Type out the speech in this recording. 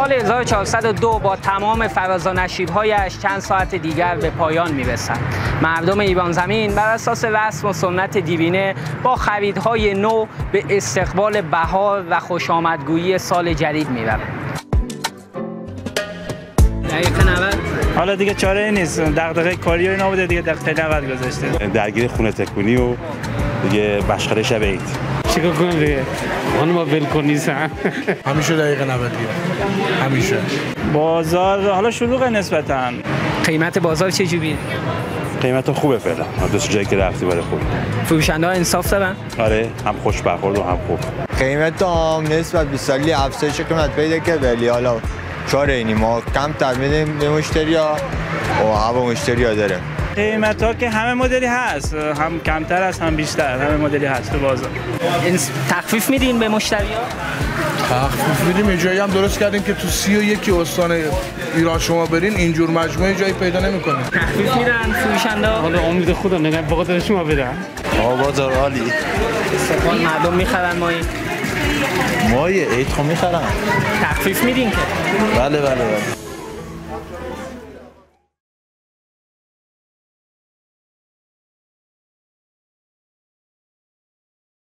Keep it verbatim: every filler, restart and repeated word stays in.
سال هزار و چهارصد و دو با تمام فراز و نشیب‌هایش چند ساعت دیگر به پایان می‌رسد. مردم ایران زمین بر اساس رسم و سنت دیرینه با خریدهای نو به استقبال بهار و خوشامدگویی سال جدید می‌روند. دقیقه نود حالا دیگه چاره نیست، دغدغه کاری و اینا بوده دیگه، دقیقه نود گذاشته. درگیر خونه تکونی و دیگه بشخره شب عید. چیکار کنیم دیگه؟ اون ما ولکن نیستن. همیشه دقیقه نود دیگه. همیشه. بازار حالا شلوغ نسبتاً. قیمت بازار چجوریه؟ قیمت خوبه فعلا. دو جایی که رفتی برای خوب. فروشنده‌ها انصاف دارن؟ آره، هم خوش برخورد و هم خوب. قیمت هم نسبت به سالی افزایش قیمت پیدا کرد، ولی حالا چاره اینی ما کم تر میدیم به مشتری‌ها و هوا مشتری‌ها داره. قیمت ها که همه مدلی هست، هم کمتر است هم بیشتر، همه مدلی هست تو بازار. تخفیف میدین به مشتری‌ها؟ تخفیف میدیم. یه جایی هم درست کردیم که تو سی و یک استان ایران شما برین اینجور مجموعه جایی پیدا نمی‌کنید. تخفیف میدن فروشنده‌ها؟ حالا امید خدا نگم به خاطر شما بدن. آقا بازار عالی. استقبال مردم میخرن مایی؟ مایی عید خو میخرن. تخفیف میدین که؟ بله بله بله.